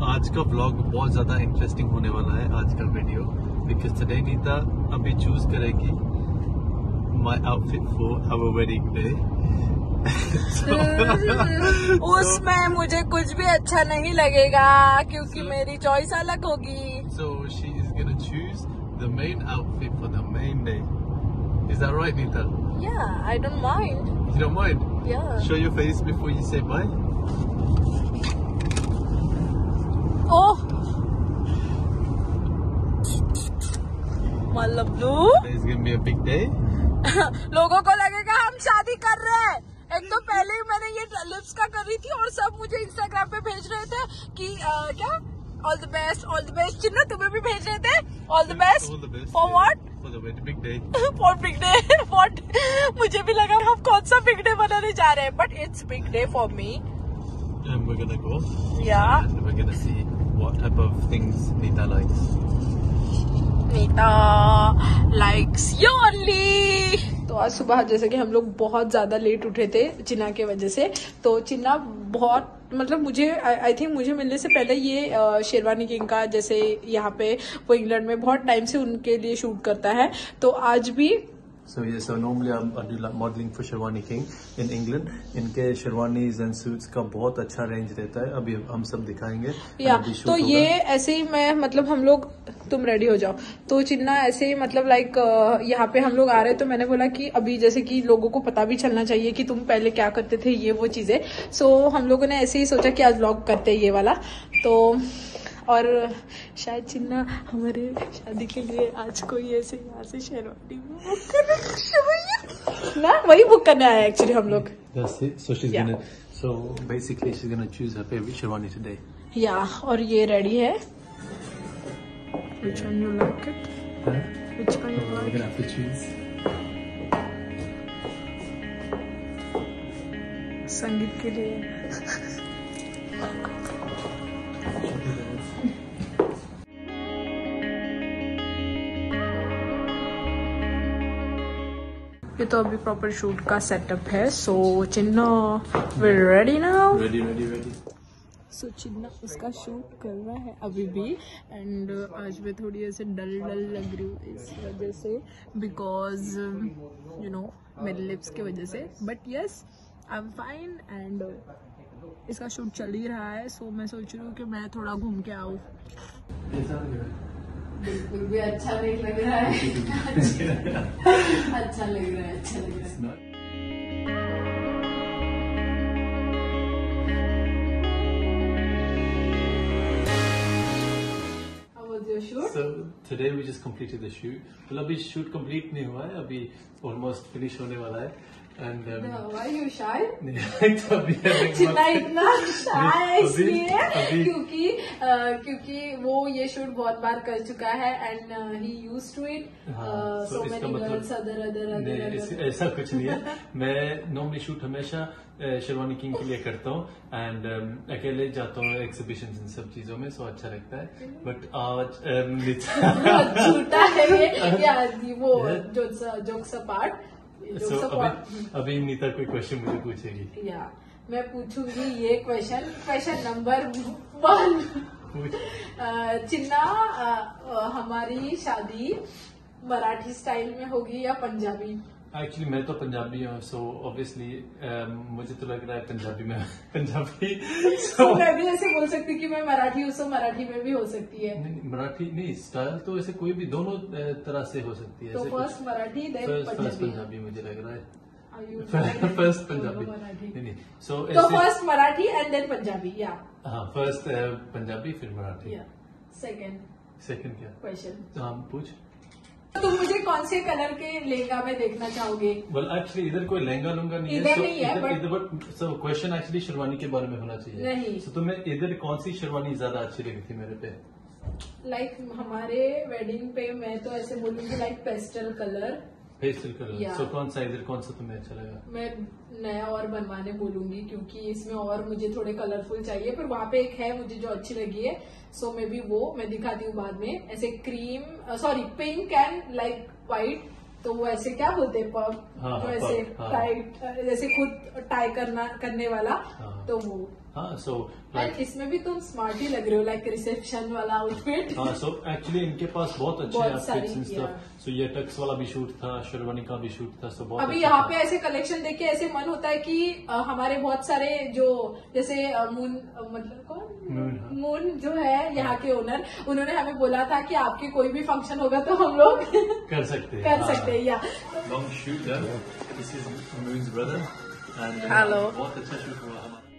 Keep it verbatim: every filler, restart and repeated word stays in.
आज का व्लॉग बहुत ज्यादा इंटरेस्टिंग होने वाला है, आज का वीडियो, बिकॉज टुडे नीता अभी चूज करेगी my outfit for our wedding day. उसमें मुझे कुछ भी अच्छा नहीं लगेगा क्योंकि so, मेरी चॉइस अलग होगी। So she is gonna choose the main outfit for the main day. Is that right, Nita? Yeah, I don't mind. You don't mind? Yeah. Show your face before you say bye. Oh. मतलब It's gonna be a big day. लोगों को लगेगा हम शादी कर रहे हैं। एक तो पहले ही मैंने ये लिप्स का कर रही थी और सब मुझे इंस्टाग्राम पे भेज रहे थे कि आ, क्या all the best all the best. Chinna तुम्हें भी भेज रहे थे all the best for what? For the big day. For big day. What? मुझे भी लगा हम कौन सा बिग डे बनाने जा रहे हैं, but it's big day for me. And we're gonna go. Yeah. And we're gonna see what type of things Nita likes. Nita likes you only। तो आज सुबह जैसे कि हम लोग बहुत ज्यादा लेट उठे थे चिन्ना के वजह से, तो चिन्ना बहुत मतलब मुझे आई थिंक मुझे मिलने से पहले ये शेरवानी किंग का जैसे यहाँ पे वो इंग्लैंड में बहुत टाइम से उनके लिए शूट करता है, तो आज भी So yeah, so normally I'm, I do like modeling for Sherwani King in England. इनके शेरवानीज एंड सूट्स का बहुत अच्छा रेंज रहता है, अभी हम सब दिखाएंगे। या तो ये ऐसे ही मैं मतलब हम लोग, तुम रेडी हो जाओ, तो चिन्ना ऐसे ही मतलब लाइक यहाँ पे हम लोग आ रहे, तो मैंने बोला कि अभी जैसे कि लोगों को पता भी चलना चाहिए कि तुम पहले क्या करते थे, ये वो चीजें। सो हम लोगों ने ऐसे ही सोचा कि आज व्लॉग करते ये वाला, तो और शायद चिन्ना हमारे शादी के लिए आज कोई ऐसे यहाँ से शेरवानी बुक करना ना वही बुक करने आया एक्चुअली हम लोग। That's it. So she's yeah. gonna, so basically she's gonna choose her favorite Sherwani today. या और ये रेडी है। Which one you like it? Huh? Which one you oh, like? We're gonna have to choose. संगीत के लिए ये तो अभी प्रॉपर शूट का सेटअप है। So Chinna we ready now? Ready ready ready. So Chinna उसका शूट कर रहा है अभी भी, एंड आज मैं थोड़ी ऐसे डल डल लग रही हूँ इस वजह से, बिकॉज यू नो मेरे लिप्स की वजह से, but yes I am fine. And इसका शूट चल ही रहा है, सो मैं सोच रही हूँ कि मैं थोड़ा घूम के आऊँ। बिल्कुल भी अच्छा नहीं लग रहा है। अच्छा लग रहा है, अच्छा लग रहा है। How was your shoot? So today we just completed the shoot. मतलब अभी shoot complete नहीं हुआ है, अभी almost finish होने वाला है। And um, no, why you shy? तो अभी चिन्ना इतना shy है इसलिए क्योंकि क्योंकि वो ये शूट बहुत बार कर चुका है and he used to it. So many girls other other other ऐसा कुछ नहीं है। मैं नॉर्मली शूट हमेशा शेरवानी किंग के लिए करता हूँ एंड um, अकेले जाता हूँ एग्जीबिशन इन सब चीजों में, सो अच्छा लगता है। बट आज झूठा है ये या वो जोक्स अपार्ट। So, अभी, अभी नीता कोई क्वेश्चन मुझे पूछेगी। या मैं पूछूंगी ये question, question number one. Chinna, हमारी शादी मराठी स्टाइल में होगी या पंजाबी? एक्चुअली मैं तो पंजाबी हूँ, सो ऑब्वियसली मुझे तो लग रहा है पंजाबी में पंजाबी। so, तो मैं भी ऐसे बोल सकती हूँ कि मैं मराठी हूँ, सो मराठी में भी हो सकती है। नहीं, मराठी नहीं, स्टाइल तो ऐसे कोई भी दोनों तरह से हो सकती है। तो first Marathi then first Punjabi मुझे लग रहा है। फर्स्ट पंजाबी नहीं नहीं सो तो first Marathi and then Punjabi. या हाँ, फर्स्ट पंजाबी फिर मराठी। सेकंड सेकंड क्या क्वेश्चन? हाँ पूछ। तुम मुझे कौन से कलर के लहंगा में देखना चाहोगे? वेल एक्चुअली इधर कोई लहंगा लूंगा नहीं इधर है, नहीं है, इधर इधर सो क्वेश्चन एक्चुअली शेरवानी के बारे में होना चाहिए। नहीं so, तुम्हें इधर कौन सी शेरवानी ज्यादा अच्छी लगी थी मेरे पे? लाइक like, हमारे वेडिंग पे मैं तो ऐसे बोलूंगी like pastel colour. Pastel colour so कौन सा इधर कौन सा तुम्हें अच्छा लगा? मैं नया और बनवाने बोलूंगी क्योंकि इसमें और मुझे थोड़े कलरफुल चाहिए, पर वहाँ पे एक है मुझे जो अच्छी लगी है, सो मे बी वो मैं दिखाती हूँ बाद में। ऐसे cream sorry pink and like white, तो वो ऐसे क्या बोलते हैं पब, हाँ, तो ऐसे हाँ, टाइट जैसे खुद टाई करना करने वाला, हाँ, तो वो हाँ सो एंड इसमें भी तुम स्मार्ट ही लग रहे हो, लाइक रिसेप्शन वाला आउटफिट। हाँ सो एक्चुअली इनके पास बहुत अच्छे बहुत outfits and sari, stuff. So ये टक्स वाला भी शूट था, शेरवानी का भी शूट था, सो बहुत अभी अच्छा यहाँ था। पे ऐसे कलेक्शन देख के ऐसे मन होता है कि अ, हमारे बहुत सारे जो जैसे अ, मून अ, मतलब कौन मून, हाँ। मून जो है यहाँ के ओनर, उन्होंने हमें बोला था कि आपके कोई भी फंक्शन होगा तो हम लोग कर सकते हैं, कर हाँ। सकते हैं। या लॉन्ग शूट है, this is Moon's brother and Hello. बहुत अच्छा शूट हुआ हमारा।